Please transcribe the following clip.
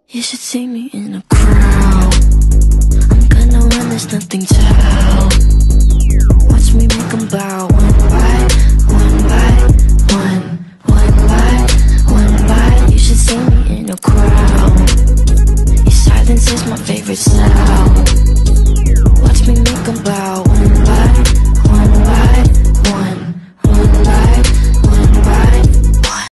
You should see me in a crowd. I'm gonna run, there's nothing to help. Watch me make them bow. One by one, one by. You should see me in a crowd. Your silence is my favorite sound.